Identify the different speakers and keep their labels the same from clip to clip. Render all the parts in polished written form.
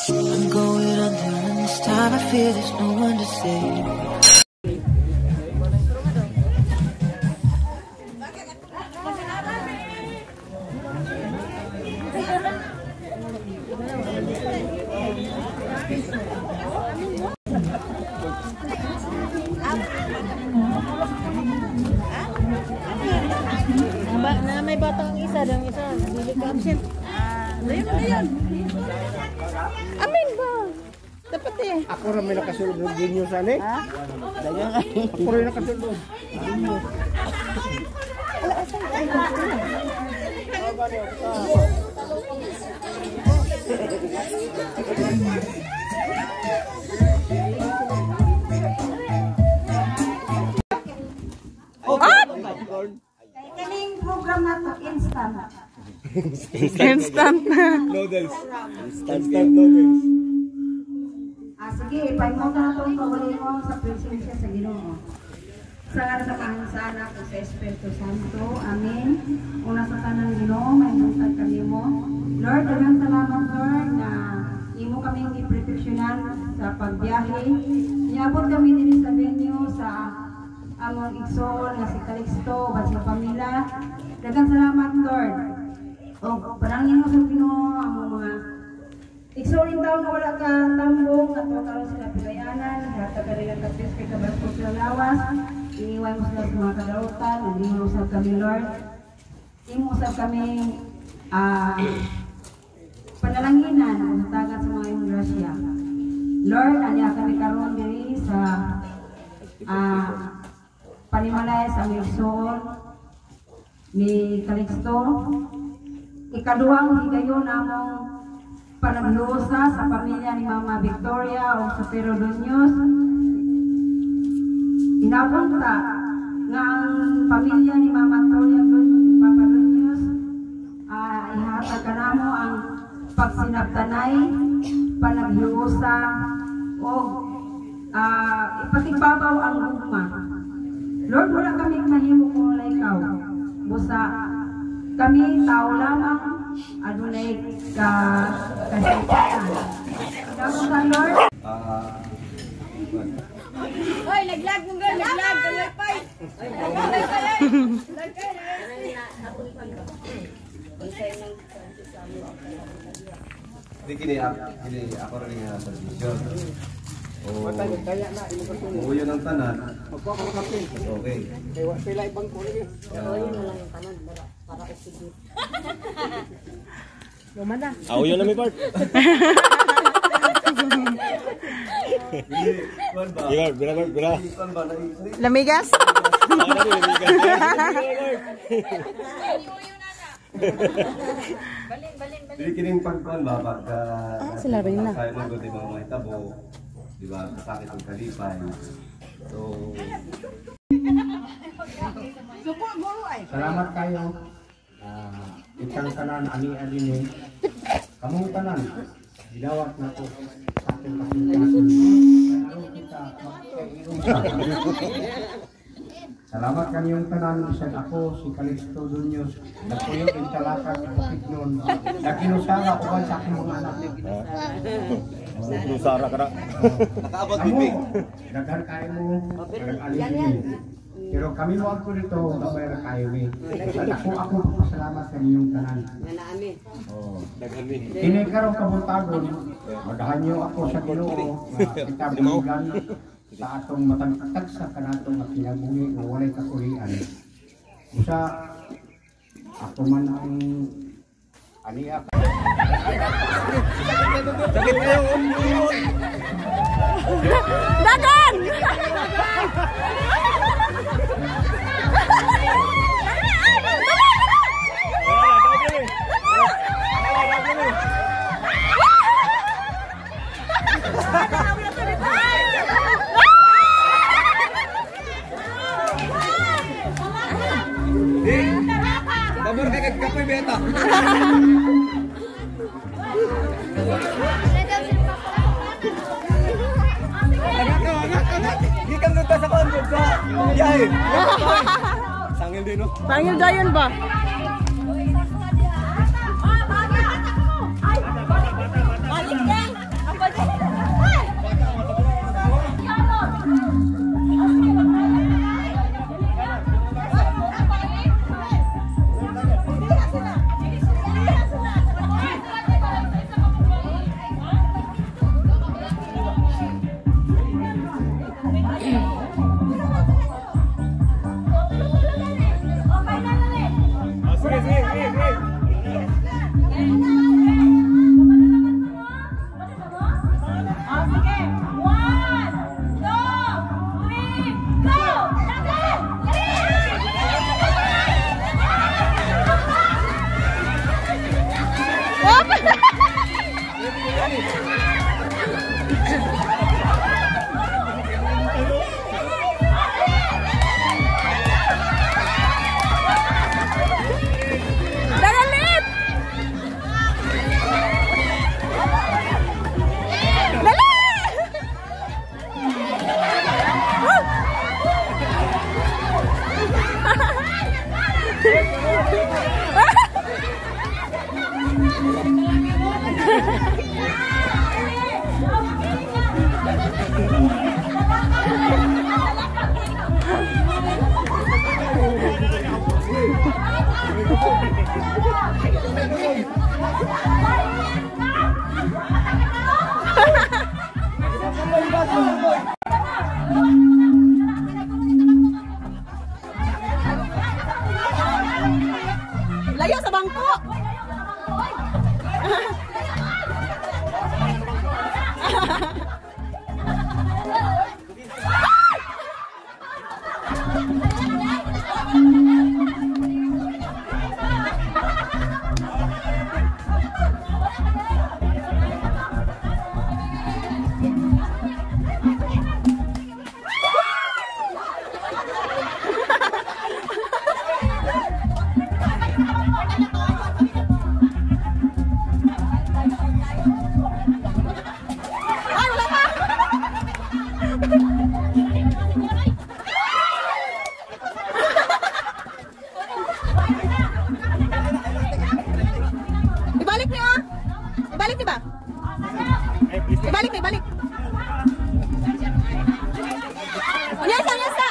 Speaker 1: I'm going under, and this time I fear there's no one to save.
Speaker 2: Na may batang isa, dang isa, hindi ka absent. Dayon. Amin ba? Dapat eh.
Speaker 3: Ako rin may nakasulog ng ginyo saan eh.
Speaker 2: Ha? Dayon.
Speaker 3: Ako rin nakasulog.
Speaker 4: Kaning program na to, instant.
Speaker 2: Instant na.
Speaker 3: Noodles. Instant noodles.
Speaker 4: Sige, paimong na itong pawali mo sa presensya sa Ginoo. Sa nga sa kahansana ko sa Espiritu Santo. Amen. Una sa tanang Ginoo, may mungtag kami mo. Lord, dagang salamat Lord na imo kaming iproteksyonan sa pagbiyahe. Niabot kami din sa venue sa among igsoon nga si Calixto, bat sa pamilya. Dagang salamat Lord. O panangin mo sa Ginoo among mga igsoon taon na wala ka tambong at karon sila pilayanan, hata ka rin ang kapis kay kabaskog sila lawas. Iniwan mo sila sa mga kadarutan, hindi mo usap kami Lord. Hindi mo usap kami panalanginan o tagat sa mga iyong grasya. Lord, anya kami karon diri sa panimalay sa igsoon ni Calixto. Ikaduhang higayon among panaglusa sa pamilya ni Mama Victoria o sa Pero Dunyos. Inapunta nga ang pamilya ni Mama Victoria ni Papa Dunyos ihatag ka namo ang pagsinabtanay, panaglusa o ipatigbabaw ang ugma. Lord, wala kami mahimo kung wala ikaw. Busa kami tao lamang adunay kasipatan. Kamusta Lord?
Speaker 2: Hoy, naglag mo girl, naglag, wifi.
Speaker 5: Hindi kini ako rin nga sa video.
Speaker 3: Kaya na, imo ko
Speaker 5: Uyo ng tanan.
Speaker 3: Magkuha ko kapin.
Speaker 5: Okay.
Speaker 3: Kaya pila ibang ko lagi.
Speaker 2: Yun na lang yung tanan para usigit. Lumada.
Speaker 6: Uyo na may part. Bira.
Speaker 2: Lamigas?
Speaker 5: Hindi kining pagkuhan ba pagka
Speaker 2: sila rin na.
Speaker 5: kaya mo di ba mga itabo, di ba kasakit ang kalipay. So
Speaker 3: Salamat kayo. Itang tanan ani ni. Kamong tanan. Gidawat na ko sa ating pasintasan. Ano kita Salamat kanyong tanan bisan ako si Calixto Dunyos. Napuyo ang talakat sa Bukidnon. Nakinusara ko ba sa aking mga anak.
Speaker 6: Kinusara ka na.
Speaker 5: nakaabot
Speaker 3: Amo,
Speaker 5: bibig.
Speaker 3: daghan kayo mo. Alin. Pero kami mo ako dito, gabay na kayo ni. Ako pasalamat sa inyong tanan. Ini karong kabutagon, magahan niyo ako sa Ginoo nga kita buligan sa atong matagtag sa kanatong kinabuhi nga walay kakulian. Usa ako man ang aniya.
Speaker 6: Sakit kayo.
Speaker 2: Dagan!
Speaker 5: Pabor kay kapoy beta. Anak. Gikan dito sa kondod sa biyahe. Sangil din no.
Speaker 2: Sangil dayon ba? Balik Layo sa bangko. Ibalik niyo ah. Ibalik niyo ba? Ibalik, ibalik. Yasa, yasa.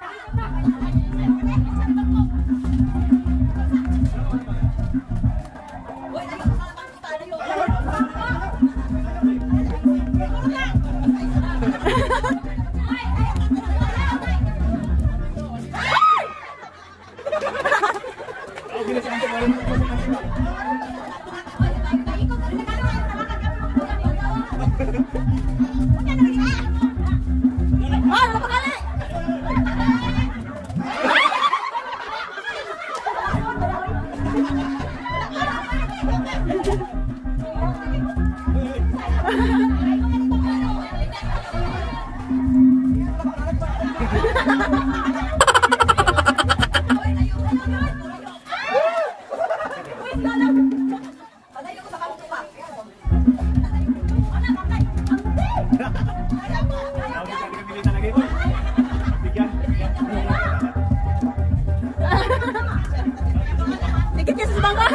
Speaker 2: Dikit ka sa bangka.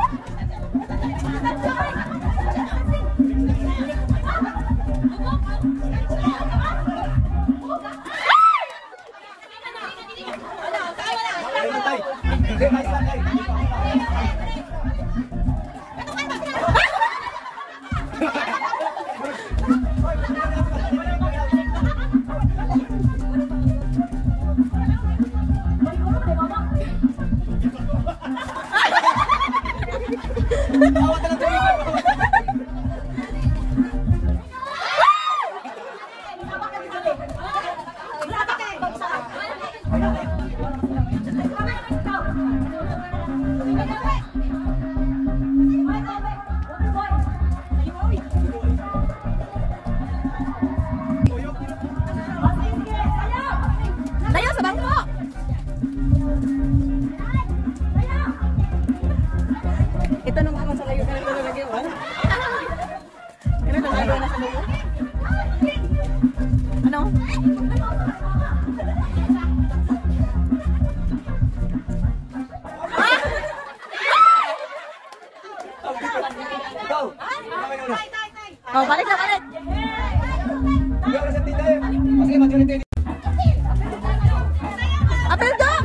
Speaker 2: Layo sa bangko. Ito nung ako sa layo ka na talaga yun. Kaya nalago na sa layo. Ano? Oh, balik na, balik. Apel dong.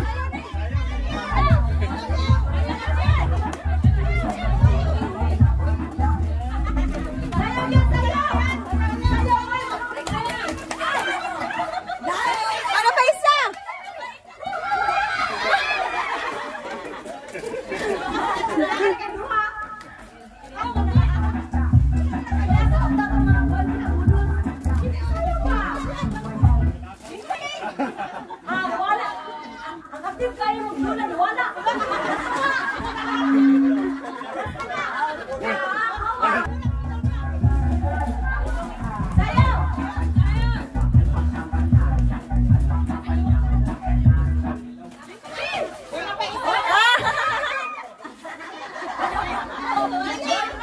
Speaker 2: Ano pa isa? Ayan!